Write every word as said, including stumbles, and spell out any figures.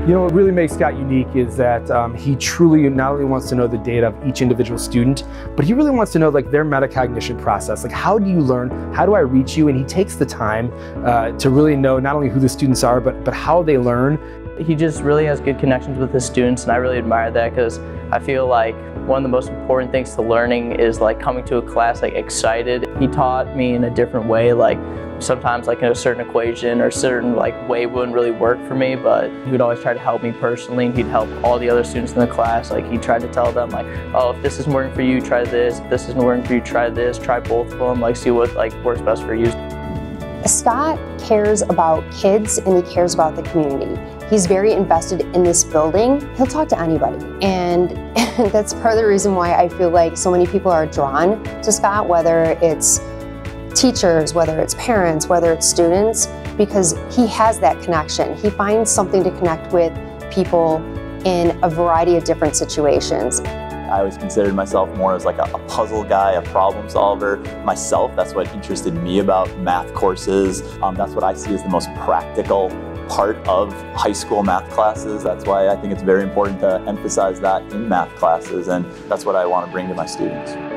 You know, what really makes Scott unique is that um, he truly not only wants to know the data of each individual student, but he really wants to know like their metacognition process. Like, how do you learn? How do I reach you? And he takes the time uh, to really know not only who the students are, but, but how they learn. He just really has good connections with his students, and I really admire that because I feel like one of the most important things to learning is like coming to a class like excited. He taught me in a different way, like sometimes like in a certain equation or certain like way wouldn't really work for me, but he would always try to help me personally, and he'd help all the other students in the class. Like he tried to tell them like, oh, if this isn't working for you, try this. If this isn't working for you, try this. Try both of them, like see what like works best for you. Scott cares about kids and he cares about the community. He's very invested in this building. He'll talk to anybody, and that's part of the reason why I feel like so many people are drawn to Scott, whether it's teachers, whether it's parents, whether it's students, because he has that connection. He finds something to connect with people in a variety of different situations. I always considered myself more as like a, a puzzle guy, a problem solver myself. That's what interested me about math courses. Um, that's what I see as the most practical part of high school math classes. That's why I think it's very important to emphasize that in math classes, and that's what I want to bring to my students.